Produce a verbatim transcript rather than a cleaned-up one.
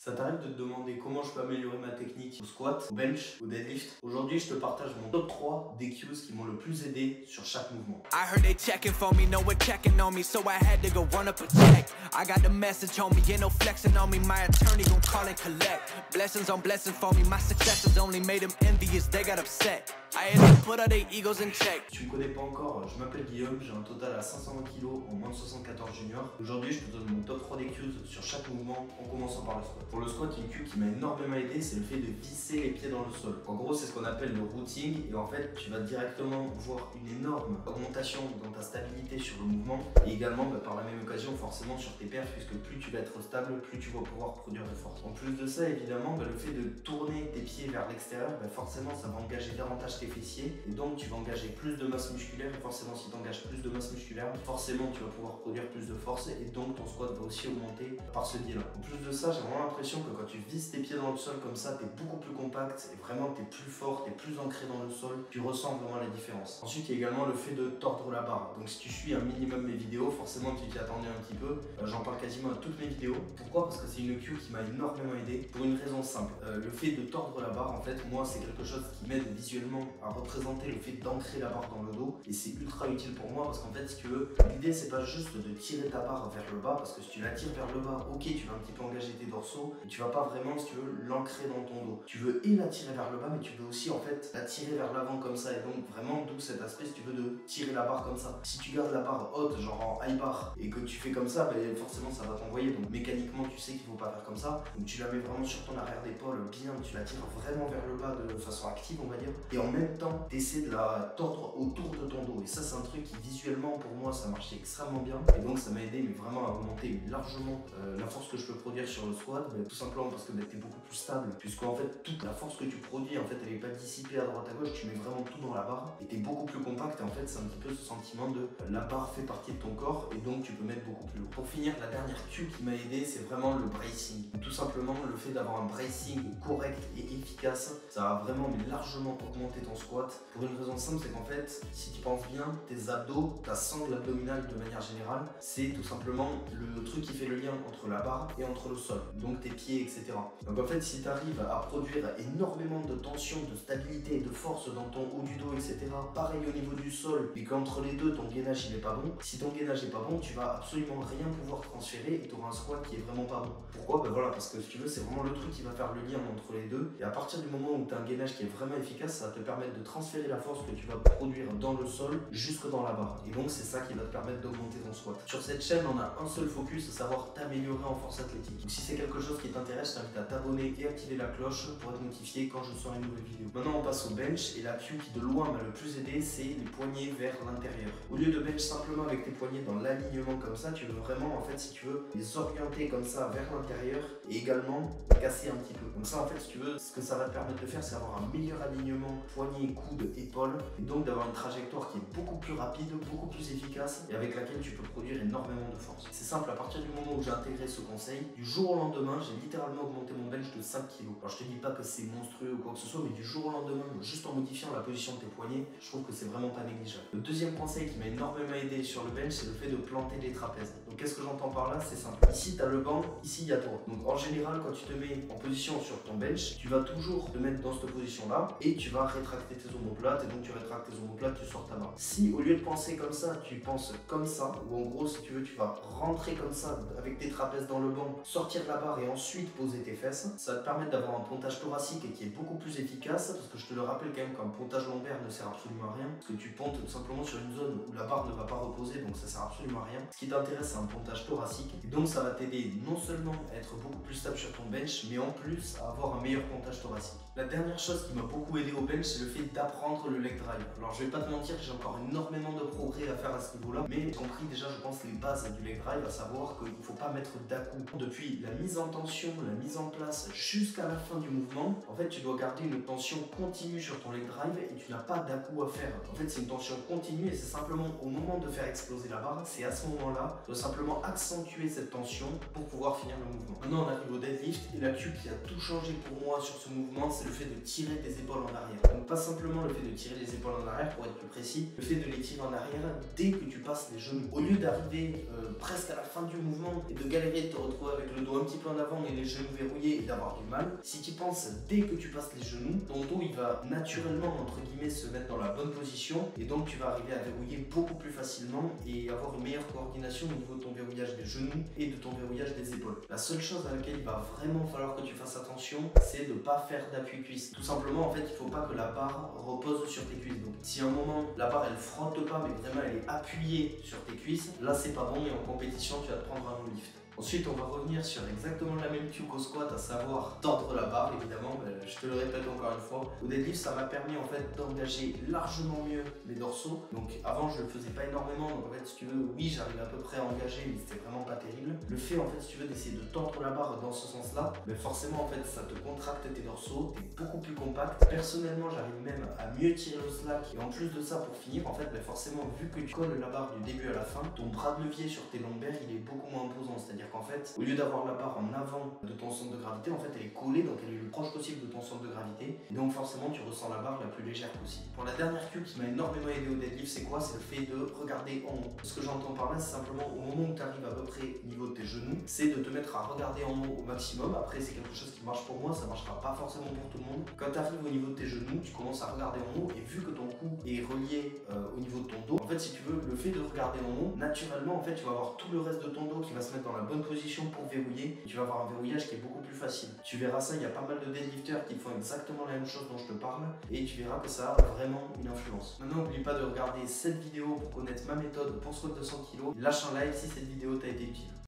Ça t'arrive de te demander comment je peux améliorer ma technique au squat, au bench, au deadlift? Aujourd'hui, je te partage mon top trois des cues qui m'ont le plus aidé sur chaque mouvement. I heard they checking for me, no one checking on me, so I had to go run up a check. I got the message on me, ain't no flexing on me, my attorney gon' call and collect. Blessings on blessings for me, my successes only made them envious, they got upset. I had to put all their egos in check. Si tu me connais pas encore, je m'appelle Guillaume, j'ai un total à cinq cent vingt kilos en moins de soixante-quatorze juniors. Aujourd'hui, je te donne mon top trois des cues sur chaque mouvement en commençant par le squat. Pour le squat, une cue qui m'a énormément aidé, c'est le fait de visser les pieds dans le sol. En gros, c'est ce qu'on appelle le routing et en fait, tu vas directement voir une énorme augmentation dans ta stabilité sur le mouvement et également bah, par la même occasion forcément sur tes perfs, puisque plus tu vas être stable, plus tu vas pouvoir produire de force. En plus de ça, évidemment, bah, le fait de tourner tes pieds vers l'extérieur, bah, forcément ça va engager davantage tes fessiers et donc tu vas engager plus de masse musculaire et forcément si tu engages plus de masse musculaire, forcément tu vas pouvoir produire plus de force et donc ton squat va aussi augmenter par ce biais-là. En plus de ça, j'ai vraiment l'impression que quand tu vises tes pieds dans le sol comme ça, tu es beaucoup plus compact et vraiment tu es plus fort, tu es plus ancré dans le sol, tu ressens vraiment la différence. Ensuite, il y a également le fait de tordre la barre. Donc si tu suis un minimum mes vidéos, forcément tu t'y attendais un petit peu. Euh, J'en parle quasiment à toutes mes vidéos. Pourquoi? Parce que c'est une cue qui m'a énormément aidé pour une raison simple. Euh, le fait de tordre la barre, en fait, moi c'est quelque chose qui m'aide visuellement à représenter le fait d'ancrer la barre dans le dos et c'est ultra utile pour moi parce qu'en fait, si tu veux, l'idée c'est pas juste de tirer ta barre vers le bas parce que si tu la tires vers le bas, ok, tu vas un petit peu engager tes dorsaux et tu vas pas vraiment, si tu veux, l'ancrer dans ton dos. Tu veux et la tirer vers le bas, mais tu veux aussi en fait la tirer vers l'avant comme ça et donc vraiment d'où cet aspect, si tu veux, de tirer la barre comme ça. Si tu gardes la barre haute, genre en high bar, et que tu fais comme ça, ben forcément ça va t'envoyer. Donc mécaniquement, tu sais qu'il faut pas faire comme ça. Donc tu la mets vraiment sur ton arrière d'épaule, bien, tu la tires vraiment vers le bas de façon active, on va dire. Et en même temps, tu essaies de la tordre autour de ton dos. Et ça, c'est un truc qui visuellement pour moi, ça marchait extrêmement bien. Et donc ça m'a aidé, mais vraiment à augmenter largement euh, la force que je peux produire sur le squat. Ben, tout simplement parce que ben, tu es beaucoup plus stable. Puisque en fait, toute la force que tu produis, en fait, elle n'est pas dissipée à droite à gauche. Tu mets vraiment tout dans la barre. Et tu es beaucoup plus compact. Et en fait, c'est un petit peu ce sentiment de euh, la barre fait partie de ton corps. Et donc tu peux mettre beaucoup plus lourd. Pour finir, la dernière cue qui m'a aidé, c'est vraiment le bracing. Tout simplement, le fait d'avoir un bracing correct et efficace, ça va vraiment mais largement augmenter ton squat. Pour une raison simple, c'est qu'en fait, si tu penses bien, tes abdos, ta sangle abdominale de manière générale, c'est tout simplement le truc qui fait le lien entre la barre et entre le sol, donc tes pieds, et cetera. Donc en fait, si tu arrives à produire énormément de tension, de stabilité et de force dans ton haut du dos, et cetera, pareil au niveau du sol, et qu'entre les deux, ton gainage il est pas bon, si ton gainage est pas bon, tu vas absolument rien pouvoir transférer et tu auras un squat qui est vraiment pas bon. Pourquoi? Ben voilà, parce que si tu veux, c'est vraiment le truc qui va faire le lien entre les deux, et à partir du moment où tu as un gainage qui est vraiment efficace, ça va te permettre de transférer la force que tu vas produire dans le sol jusque dans la barre. Et donc c'est ça qui va te permettre d'augmenter ton squat. Sur cette chaîne, on a un seul focus, à savoir t'améliorer en force athlétique. Donc si c'est quelque chose qui t'intéresse, je t'invite à t'abonner et activer la cloche pour être notifié quand je sors une nouvelle vidéo. Maintenant on passe au bench et la cue qui de loin m'a le plus aidé, c'est les poignets vers l'intérieur. Au lieu de bench simplement avec tes poignets dans l'alignement comme ça, tu veux vraiment en fait, si tu veux, les orienter comme ça vers l'intérieur et également casser un petit peu. Donc ça en fait, si tu veux, ce que ça va te permettre de faire, c'est avoir un meilleur alignement poignet, coude, épaule et donc d'avoir une trajectoire qui est beaucoup plus rapide, beaucoup plus efficace et avec laquelle tu peux produire énormément de force. C'est simple, à partir du moment où j'ai intégré ce conseil, du jour au lendemain, j'ai littéralement augmenté mon bench de cinq kilos. Alors je te dis pas que c'est monstrueux ou quoi que ce soit, mais du jour au lendemain, juste en modifiant la position de tes poignets, je trouve que c'est vraiment pas négligeable. Le deuxième conseil qui m'a énormément aidé sur le bench, c'est le fait de planter les trapèzes. Donc qu'est-ce que j'entends par là? C'est simple. Ici tu as le banc, ici il y a toi. Donc en général, quand tu te mets en position sur ton bench, tu vas toujours te mettre dans cette position là et tu vas rétracter tes omoplates et donc tu rétractes tes omoplates, tu sors ta barre. Si au lieu de penser comme ça, tu penses comme ça, ou en gros si tu veux tu vas rentrer comme ça avec tes trapèzes dans le banc, sortir la barre et ensuite poser tes fesses, ça va te permettre d'avoir un pontage thoracique qui est beaucoup plus efficace parce que je te le rappelle quand même qu'un pontage lombaire ne sert absolument à rien parce que tu pontes tout simplement sur une zone où la barre ne va pas reposer donc ça sert absolument à rien. Ce qui t'intéresse c'est un pontage thoracique et donc ça va t'aider non seulement à être beaucoup plus stable sur ton bench mais en plus à avoir un meilleur pontage thoracique. La dernière chose qui m'a beaucoup aidé au bench c'est le fait d'apprendre le leg drive. Alors je vais pas te mentir, j'ai encore énormément de progrès à faire à ce niveau-là, mais j'ai compris déjà je pense les bases du leg drive, à savoir qu'il ne faut pas mettre d'à-coup. Depuis la mise en tension, la mise en place jusqu'à la fin du mouvement, en fait tu dois garder une tension continue sur ton leg drive et tu n'as pas d'à-coup à faire. En fait c'est une tension continue et c'est simplement au moment de faire exploser la barre, c'est à ce moment-là, tu dois simplement accentuer cette tension pour pouvoir finir le mouvement. Maintenant on arrive au deadlift et la cue qui a tout changé pour moi sur ce mouvement, c'est le fait de tirer tes épaules en arrière. Donc pas simplement le fait de tirer les épaules en arrière pour être plus précis, le fait de les tirer en arrière dès que tu passes les genoux. Au lieu d'arriver euh, presque à la fin du mouvement et de galérer de te retrouver avec le dos un petit peu en avant et les genoux verrouillés et d'avoir du mal, si tu penses dès que tu passes les genoux, ton dos il va naturellement entre guillemets se mettre dans la bonne position et donc tu vas arriver à verrouiller beaucoup plus facilement et avoir une meilleure coordination au niveau de ton verrouillage des genoux et de ton verrouillage des épaules. La seule chose à laquelle il va vraiment falloir que tu fasses attention, c'est de ne pas faire d'appui cuisse. Tout simplement, en fait, il ne faut pas que la barre repose sur tes cuisses. Donc si à un moment la barre elle frotte pas mais vraiment elle est appuyée sur tes cuisses, là c'est pas bon et en compétition tu vas te prendre un no lift. Ensuite, on va revenir sur exactement la même cue qu'au squat, à savoir tordre la barre, évidemment. Ben, je te le répète encore une fois. Au deadlift, ça m'a permis en fait d'engager largement mieux mes dorsaux. Donc avant, je le faisais pas énormément. Donc en fait, si tu veux, oui, j'arrivais à peu près à engager, mais c'était vraiment pas terrible. Le fait, en fait, si tu veux, d'essayer de tordre la barre dans ce sens-là, ben forcément, en fait, ça te contracte tes dorsaux, t'es beaucoup plus compact. Personnellement, j'arrive même à mieux tirer le slack. Et en plus de ça, pour finir, en fait, ben forcément, vu que tu colles la barre du début à la fin, ton bras de levier sur tes lombaires, il est beaucoup moins imposant. C'est-à-dire qu'en fait, au lieu d'avoir la barre en avant de ton centre de gravité, en fait elle est collée, donc elle est le proche possible de ton centre de gravité, et donc forcément tu ressens la barre la plus légère possible. Pour la dernière cue qui m'a énormément aidé au deadlift, c'est quoi? C'est le fait de regarder en haut. Ce que j'entends par là, c'est simplement au moment où tu arrives à peu près au niveau de tes genoux, c'est de te mettre à regarder en haut au maximum. Après c'est quelque chose qui marche pour moi, ça marchera pas forcément pour tout le monde. Quand tu arrives au niveau de tes genoux, tu commences à regarder en haut, et vu que ton cou est relié euh, au niveau de ton dos, en fait si tu veux, le fait de regarder en haut, naturellement en fait tu vas avoir tout le reste de ton dos qui va se mettre dans la bonne position pour verrouiller. Tu vas avoir un verrouillage qui est beaucoup plus facile. Tu verras ça, il y a pas mal de deadlifters qui font exactement la même chose dont je te parle et tu verras que ça a vraiment une influence. Maintenant, n'oublie pas de regarder cette vidéo pour connaître ma méthode pour squat deux cents kilos. Lâche un like si cette vidéo t'a été utile.